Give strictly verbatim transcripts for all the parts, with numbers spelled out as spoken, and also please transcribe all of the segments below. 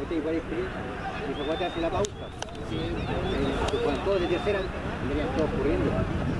gente igual experiencia. Y se puede hacer la pausa. Sí. Eh, cuando todos de tercera, venían todos corriendo.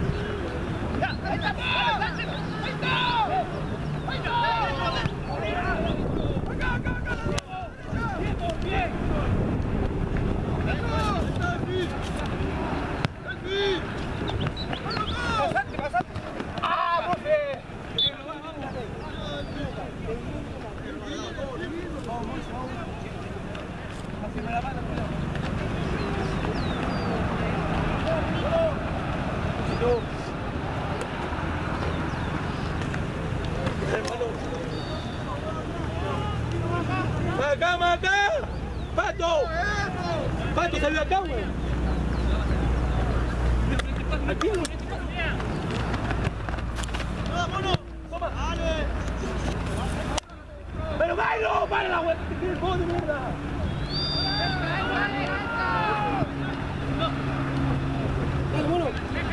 ¡Acá, acá! ¡Pato! ¡Pato salió acá, güey! ¡Aquí, güey! ¡Vámonos! ¡Toma! ¡Dale! ¡Pero Gairo! ¡Para, güey! ¡Te tienes gol de mierda! ¡Dale, mono!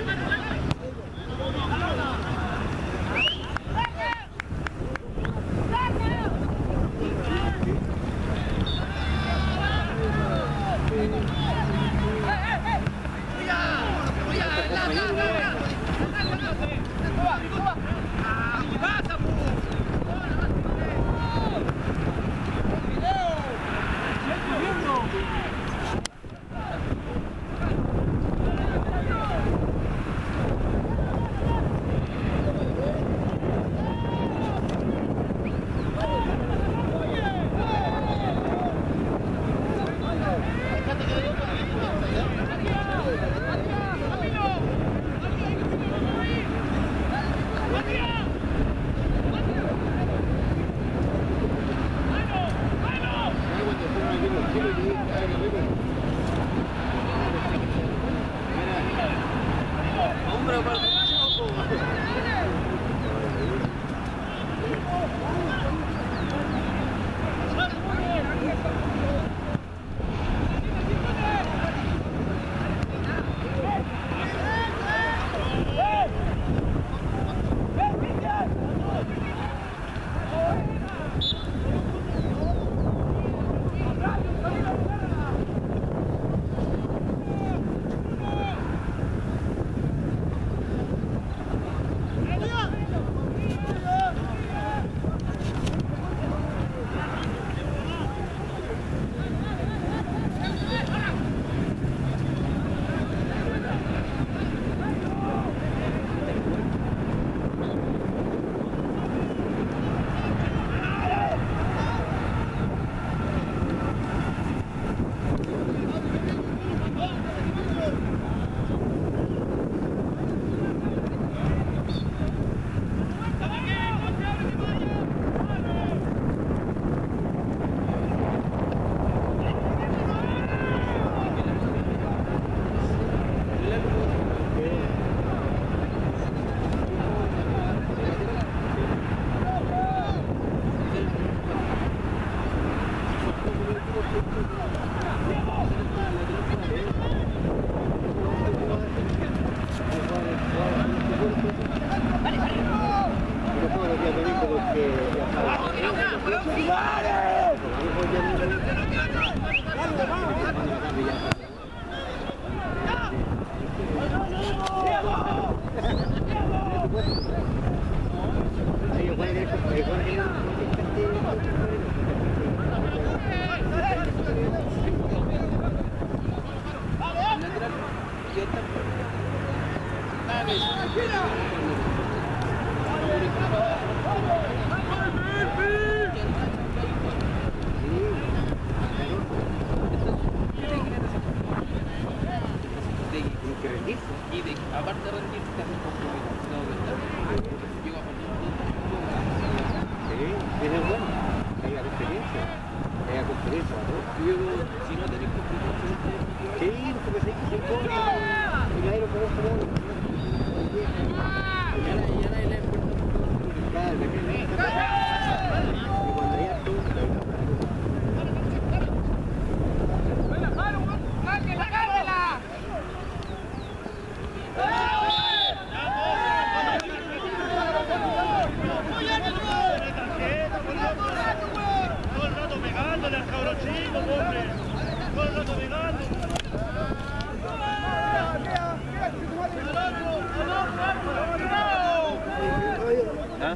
Y de, aparte de rendir, te hacen compromiso. Llega a partir Sí, tiene bueno. Hay la experiencia. Hay la experiencia, ¿no? Si no tenés compromiso, sí, porque sé que se pone. Y nadie lo conoce como. ya nadie le importa. Claro, que y cuando hay acto, Todo el rato pegándole al cabro chico, ¿Ah?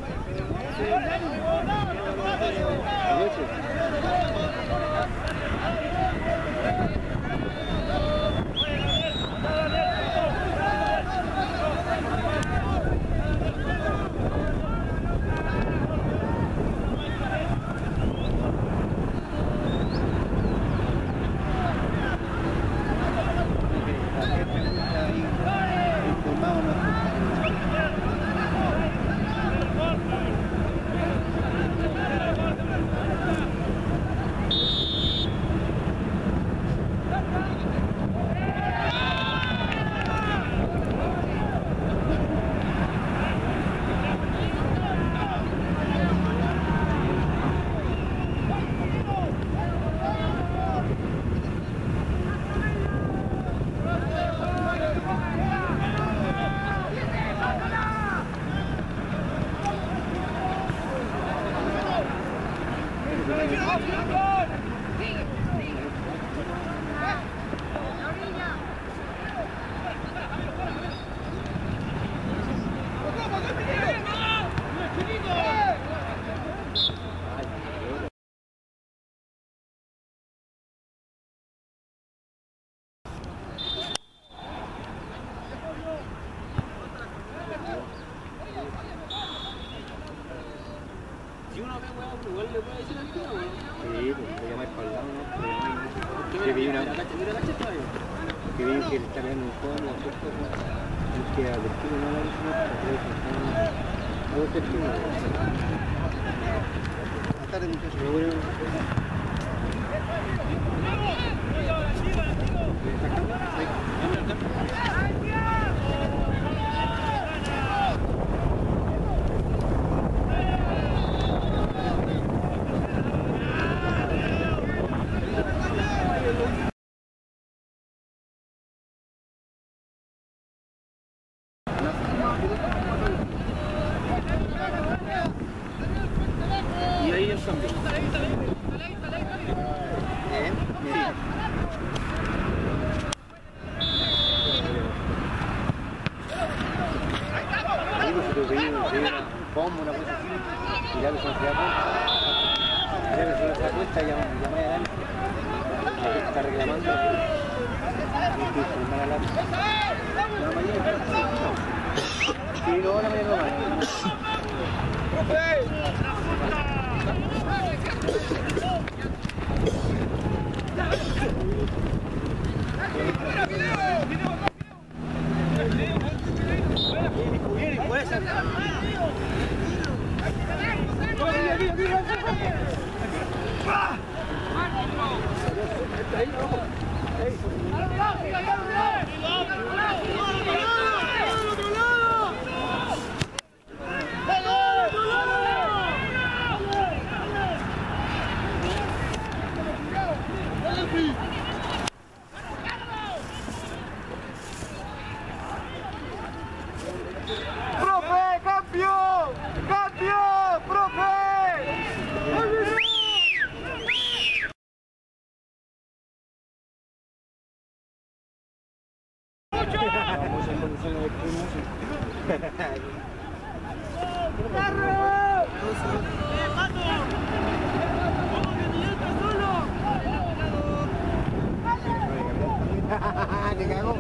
Si uno ve, weón, igual le puede decir al tío, weón. Sí, pues te llamáis para el lado, ¿no? Te llamáis. Que vi una. Mira, cacha, mira, cacha, cacha, Que vi que le está pegando un cono, ¿cierto? El que a Delfino no la hizo, no, creo que está. A dos Delfino. Buenas tardes, muchachos. Pero bueno. Y ahí el cambio. Bien, bien. Ahí pues, si te veía un bombo, una cosa así, y ya que se da cuenta, ya que se da cuenta, llama llama adelante, la está reclamando, y que se mala la la mañana, sí, no, la mañana no va. ¡Profe, cambio! ¡Cambio! ¡Profe! Vamos en condiciones de crimen. ¡Te cago!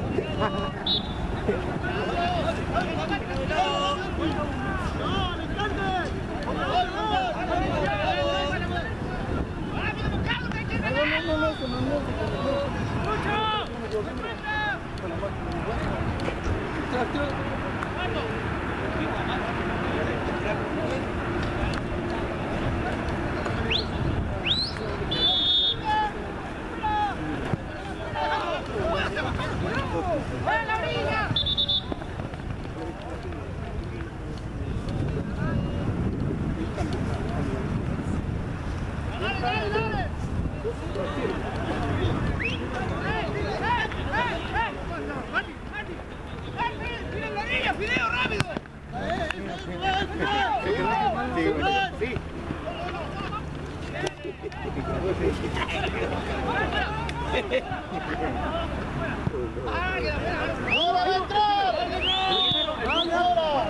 ¡Video rápido! Sí. ¡Ahora va a entrar! ¡Ahora!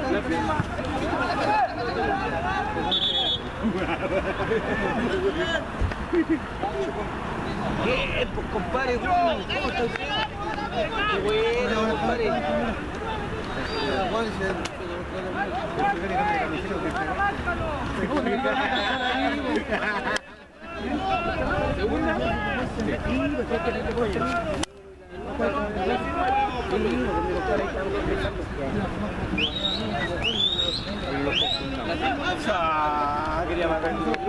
¿Qué? Pues compadre, ¿cómo está usted? Qué bueno, compadre. Ah, quería matar.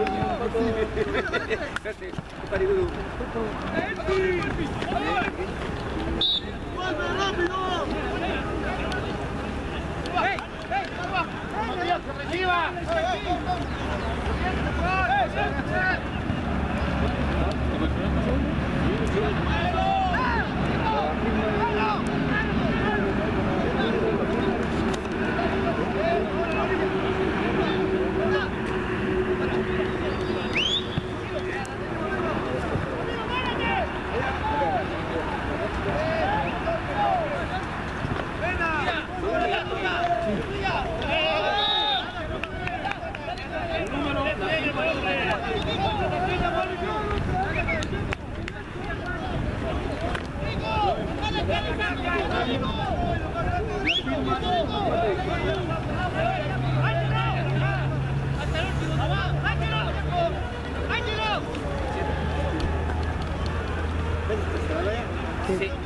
Sí.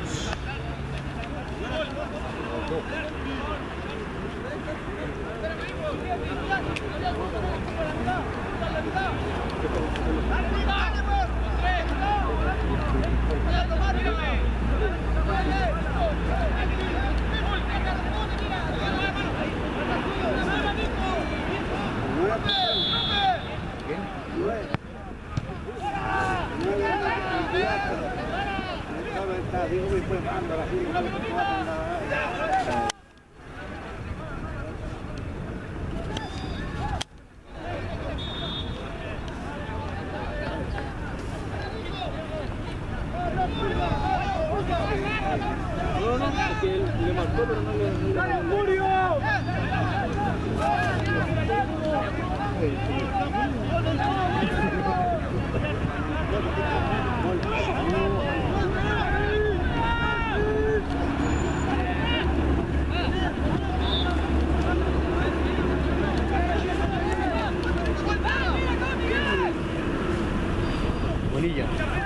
Bonilla.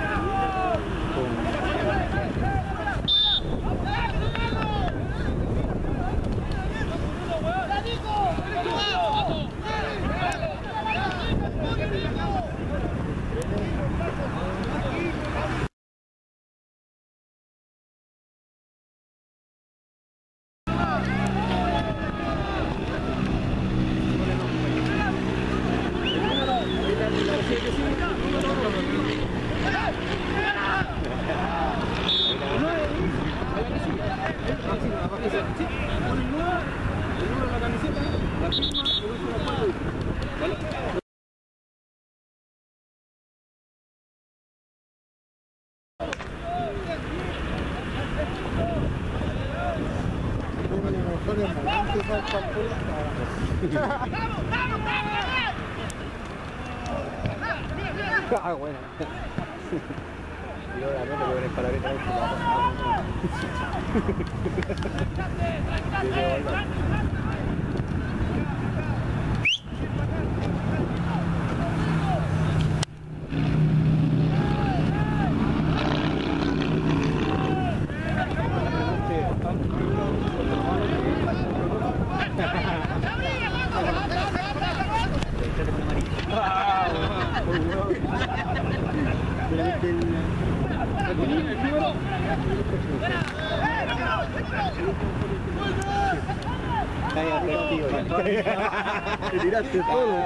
Ah, bueno. Yo la nota que viene para ahorita. Te tiraste todo.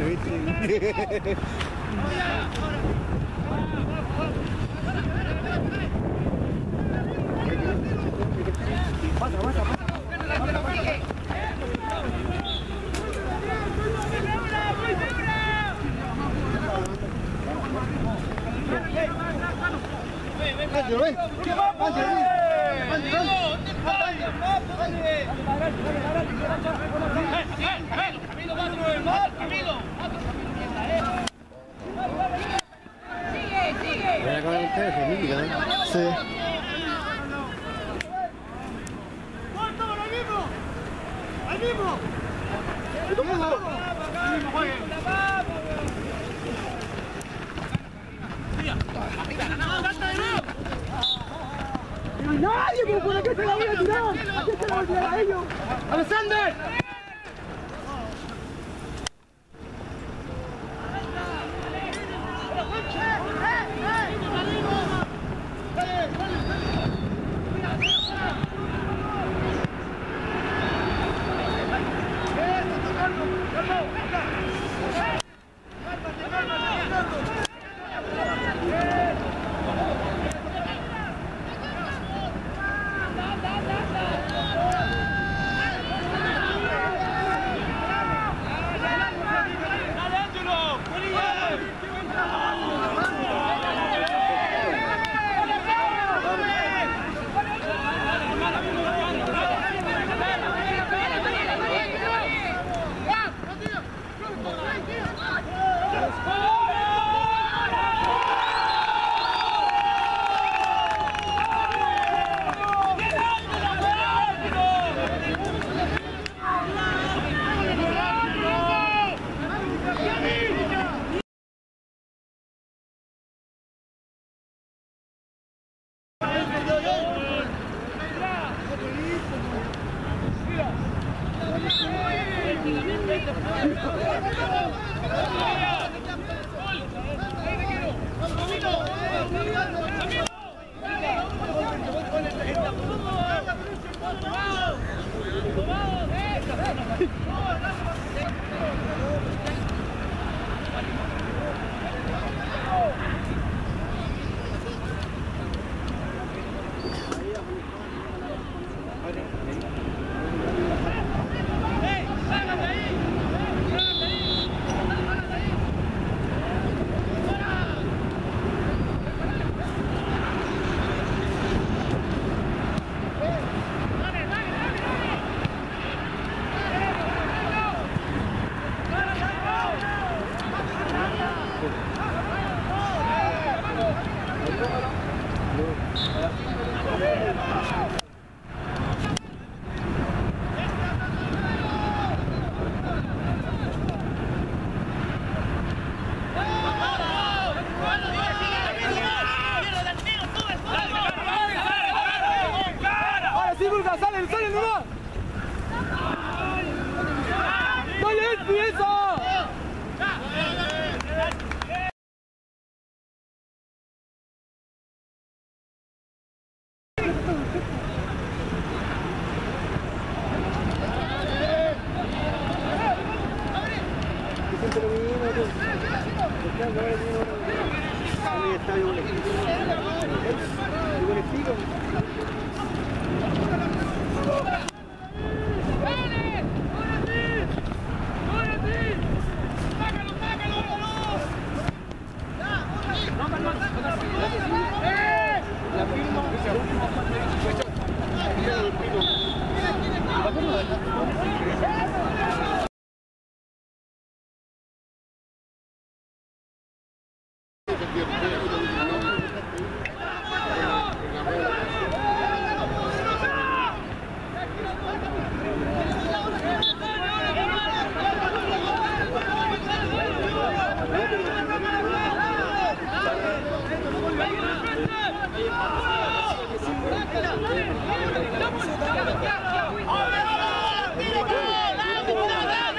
Pasa, pasa, pasa. Ángelo, ven. Ángelo, ven. Voy a acabar ustedes, Emilio, ¿eh? Sí. ¡Ahí mismo! ¡Nadie! ¡Pero por qué se la voy a tirar! ¿A qué se la voy a tirar a ellos? ¡Alexander! ¡Salen, salen nomás! ¡Dale, empieza!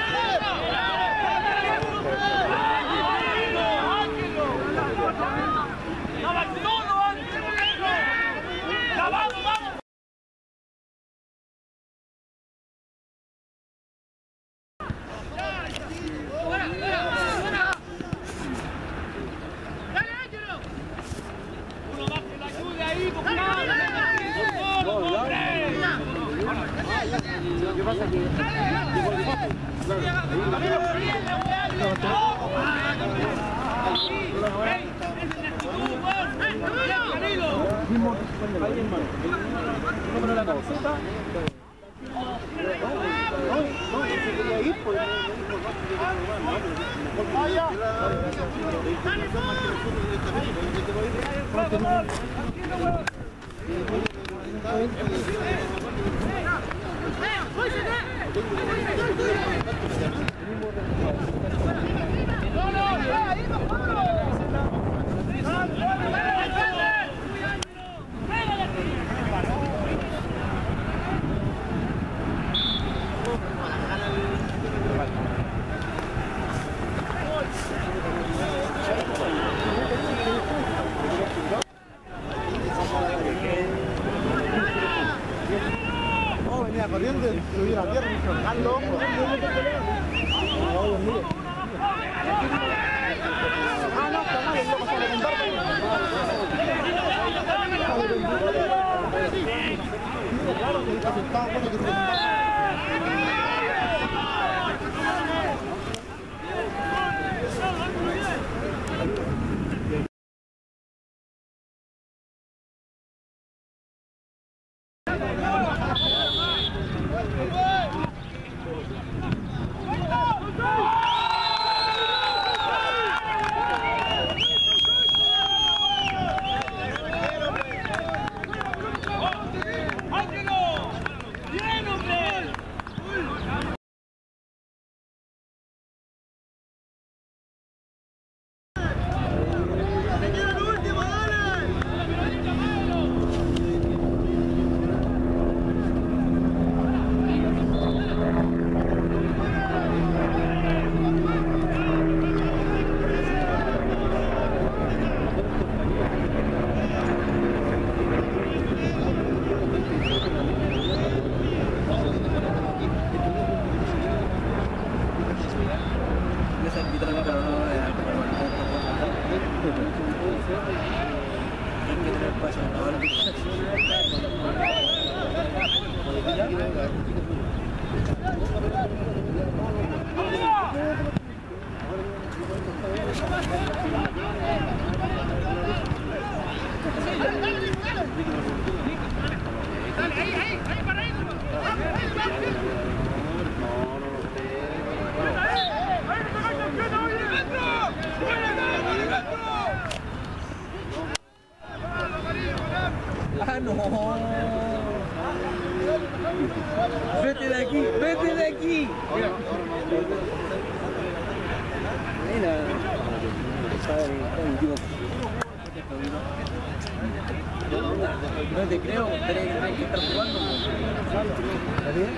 ¡Vamos! número de la camiseta. No, no, yo se quería ir, pues Vaya. no, venía corriendo y subí a la tierra y me dijo, ¡al loco! Ah, no, está mal, el loco sale con barba. Claro, que está sentado, bueno, que se ¡Ah, no! ¡Vete de aquí! ¡Vete de aquí! Mira. No te creo, tenés que estar jugando. ¿Está bien?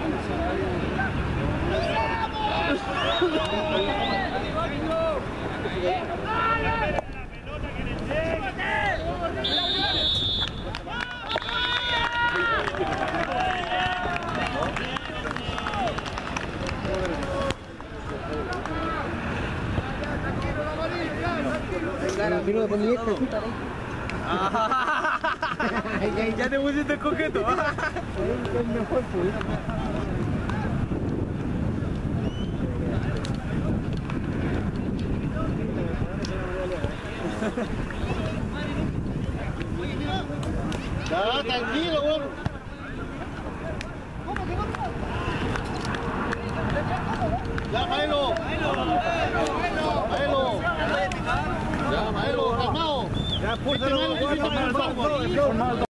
Ya te pusiste coqueto. Ya, tranquilo, bueno. Ya, Maelo. Maelo. Ya, Maelo, calmado. Ya, púlselo,